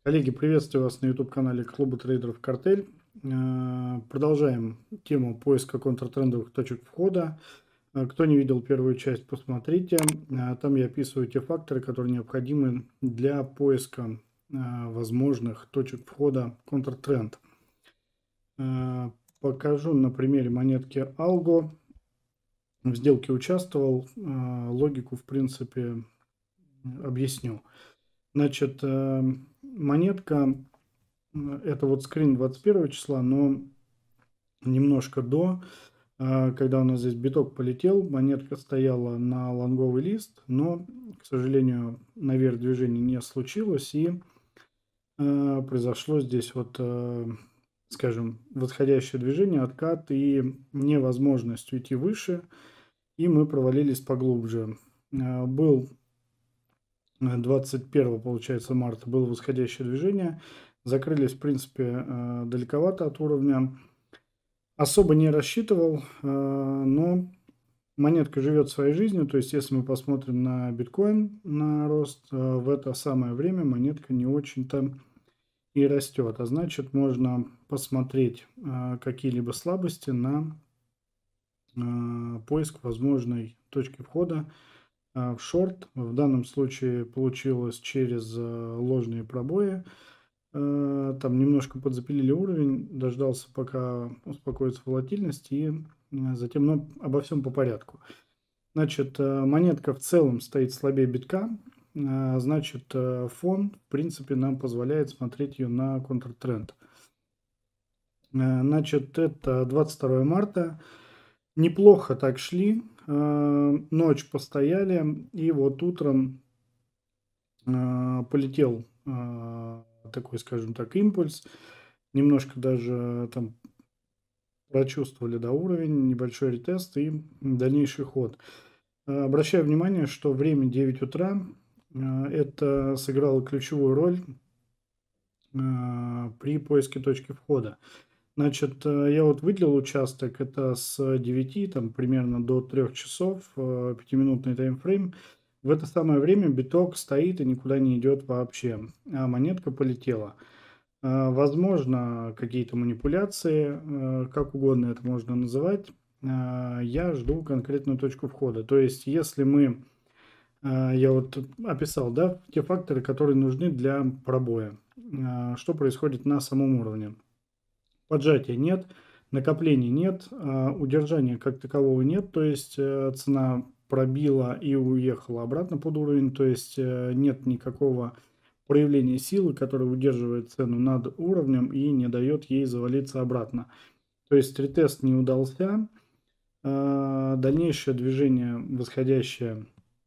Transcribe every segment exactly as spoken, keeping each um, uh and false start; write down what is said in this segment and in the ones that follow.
Коллеги, приветствую вас на YouTube-канале Клуба трейдеров «Картель». Э, Продолжаем тему поиска контртрендовых точек входа. Э, Кто не видел первую часть, посмотрите. Э, Там я описываю те факторы, которые необходимы для поиска э, возможных точек входа в контртренд. Э, Покажу на примере монетки Algo. В сделке участвовал, э, логику, в принципе, объясню. Значит, э, монетка это вот скрин двадцать первого числа, но немножко до, а, когда у нас здесь биток полетел, монетка стояла на лонговый лист, но, к сожалению, наверх движения не случилось, и э, произошло здесь вот, э, скажем, восходящее движение, откат и невозможность уйти выше, и мы провалились поглубже. Э, был двадцать первого, получается, марта было восходящее движение, закрылись, в принципе, э, далековато от уровня. Особо не рассчитывал, э, но монетка живет своей жизнью. То есть, если мы посмотрим на биткоин, на рост, э, в это самое время монетка не очень-то и растет. А значит, можно посмотреть э, какие-либо слабости на э, поиск возможной точки входа э, в шорт. В данном случае получилось через э, ложные пробои. Э, Там немножко подзапилили уровень, дождался, пока успокоится волатильность, и э, затем, ну, обо всем по порядку. Значит, э, монетка в целом стоит слабее битка, э, значит, э, фон, в принципе, нам позволяет смотреть ее на контртренд. Э, Значит, это двадцать второго марта. Неплохо так шли, э, ночь постояли, и вот утром э, полетел э, такой, скажем так, импульс. Немножко даже там прочувствовали, да, уровень, небольшой ретест и дальнейший ход. Э, Обращаю внимание, что время девять утра, э, это сыграло ключевую роль э, при поиске точки входа. Значит, э, я вот выделил участок, это с девяти там, примерно до трех часов, э, пятиминутный таймфрейм. В это самое время биток стоит и никуда не идет вообще, а монетка полетела. Э, Возможно, какие-то манипуляции, э, как угодно это можно называть. Э, Я жду конкретную точку входа. То есть, если мы, э, я вот описал, да, те факторы, которые нужны для пробоя. Э, Что происходит на самом уровне? Поджатия нет, накоплений нет, а, удержания как такового нет, то есть э, цена пробила и уехала обратно под уровень, то есть э, нет никакого проявления силы, которая удерживает цену над уровнем и не дает ей завалиться обратно. То есть ретест не удался, а, дальнейшее движение восходящее,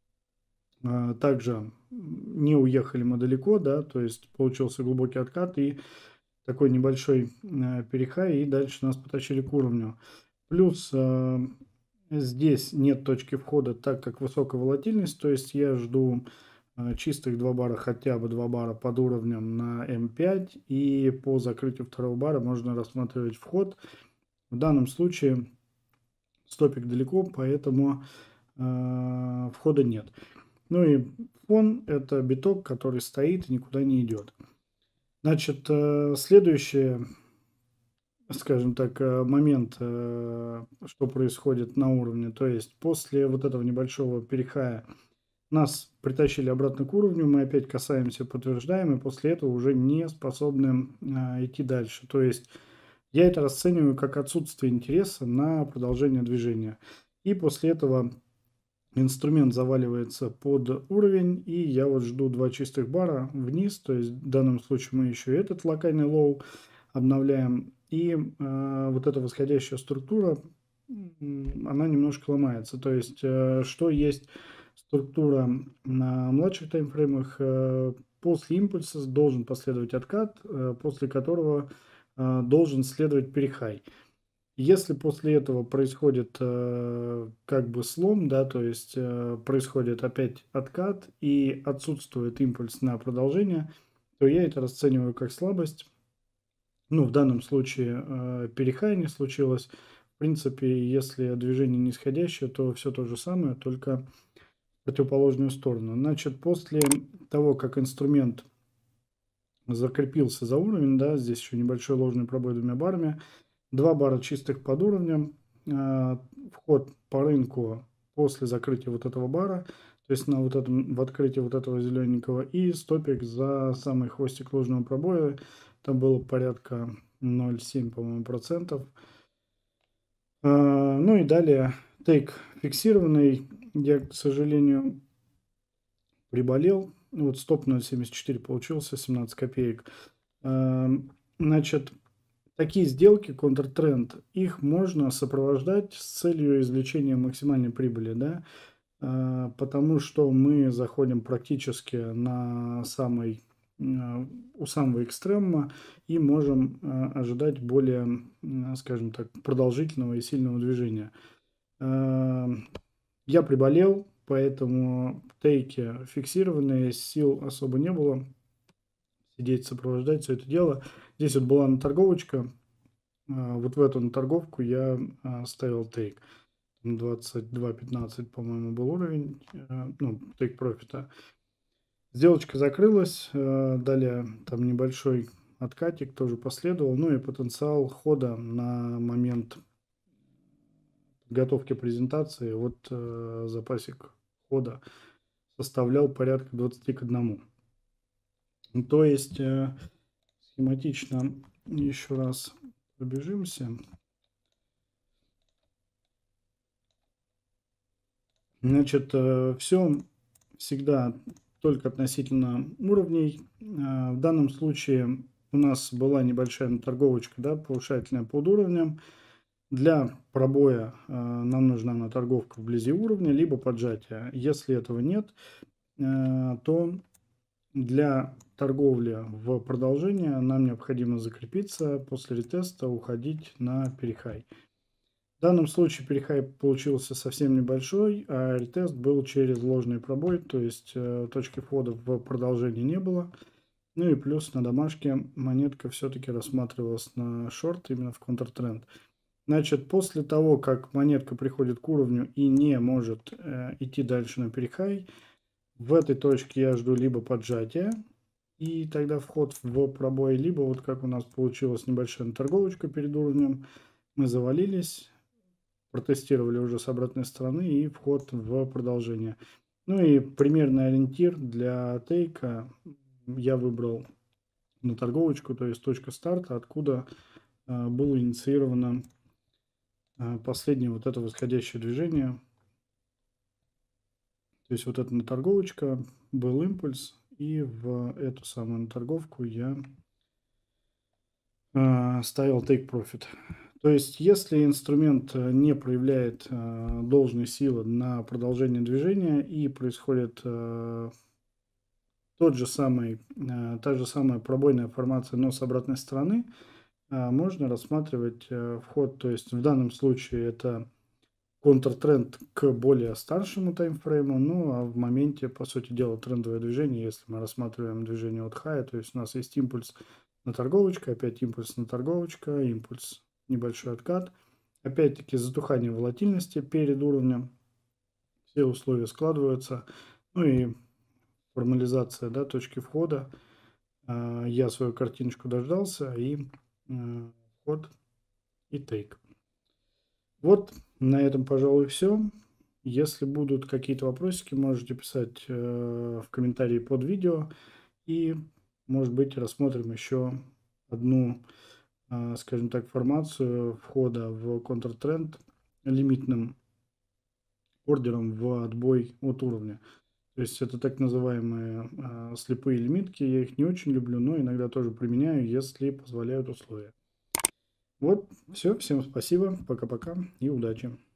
а, также не уехали мы далеко, да, то есть получился глубокий откат и такой небольшой э, перехай, и дальше нас потащили к уровню. Плюс э, здесь нет точки входа, так как высокая волатильность, то есть я жду э, чистых два бара, хотя бы два бара под уровнем на эм пять, и по закрытию второго бара можно рассматривать вход. В данном случае стопик далеко, поэтому э, входа нет. Ну и фон – это биток, который стоит и никуда не идет. Значит, э, следующее, скажем так, э, момент, э, что происходит на уровне. То есть после вот этого небольшого перехая нас притащили обратно к уровню, мы опять касаемся, подтверждаем, и после этого уже не способны а, идти дальше. То есть я это расцениваю как отсутствие интереса на продолжение движения. И после этого инструмент заваливается под уровень, и я вот жду два чистых бара вниз, то есть в данном случае мы еще и этот локальный лоу обновляем, и э, вот эта восходящая структура, она немножко ломается. То есть, э, что есть структура на младших таймфреймах, э, после импульса должен последовать откат, э, после которого э, должен следовать перехай. Если после этого происходит э, как бы слом, да, то есть э, происходит опять откат и отсутствует импульс на продолжение, то я это расцениваю как слабость. Ну, в данном случае э, перехай не случилось. В принципе, если движение нисходящее, то все то же самое, только в противоположную сторону. Значит, после того, как инструмент закрепился за уровень, да, здесь еще небольшой ложный пробой двумя барами, два бара чистых под уровнем, э, вход по рынку после закрытия вот этого бара, то есть на вот этом, в открытии вот этого зелененького, и стопик за самый хвостик ложного пробоя, там было порядка ноль целых семь, по-моему, процентов. Э, ну и далее тейк фиксированный, я, к сожалению, приболел. Вот стоп ноль целых семьдесят четыре получился, семнадцать копеек. Значит, такие сделки, контртренд, их можно сопровождать с целью извлечения максимальной прибыли, да, потому что мы заходим практически на самый, у самого экстремума и можем ожидать более, скажем так, продолжительного и сильного движения. Я приболел, поэтому тейки фиксированные, сил особо не было сидеть, сопровождать все это дело. Здесь вот была наторговочка, вот в эту наторговку я ставил тейк. двадцать два пятнадцать, по-моему, был уровень, ну, тейк профита. Сделочка закрылась, далее там небольшой откатик тоже последовал, ну и потенциал хода на момент подготовки презентации, вот э, запасик хода составлял порядка двадцать к одному. То есть э, схематично еще раз пробежимся. Значит, э, все всегда только относительно уровней. Э, в данном случае у нас была небольшая наторговочка, да, повышательная под уровнем. Для пробоя э, нам нужна наторговка вблизи уровня, либо поджатие. Если этого нет, э, то для торговли в продолжение нам необходимо закрепиться, после ретеста уходить на перехай. В данном случае перехай получился совсем небольшой, а ретест был через ложный пробой, то есть э, точки входа в продолжение не было. Ну и плюс на домашке монетка все-таки рассматривалась на шорт, именно в контртренд. Значит, после того, как монетка приходит к уровню и не может э, идти дальше на перехай, в этой точке я жду либо поджатия, и тогда вход в пробой, либо вот как у нас получилась небольшая торговочка перед уровнем, мы завалились, протестировали уже с обратной стороны и вход в продолжение. Ну и примерный ориентир для тейка я выбрал на торговочку, то есть точка старта, откуда э, было инициировано последнее вот это восходящее движение. То есть вот эта наторговочка, был импульс, и в эту самую наторговку я э, ставил take profit. То есть если инструмент не проявляет э, должной силы на продолжение движения и происходит э, тот же самый, э, та же самая пробойная формация, но с обратной стороны, можно рассматривать вход, то есть в данном случае это контртренд к более старшему таймфрейму, ну а в моменте, по сути дела, трендовое движение, если мы рассматриваем движение от хая, то есть у нас есть импульс на торговочка, опять импульс на торговочка, импульс, небольшой откат, опять-таки затухание волатильности перед уровнем, все условия складываются, ну и формализация, да, точки входа, я свою картиночку дождался и вход и тейк. Вот на этом, пожалуй, все. Если будут какие-то вопросики, можете писать э, в комментарии под видео. И, может быть, рассмотрим еще одну, э, скажем так, формацию входа в контртренд лимитным ордером в отбой от уровня. То есть это так называемые э, слепые лимитки. Я их не очень люблю, но иногда тоже применяю, если позволяют условия. Вот, все, всем спасибо, пока-пока и удачи.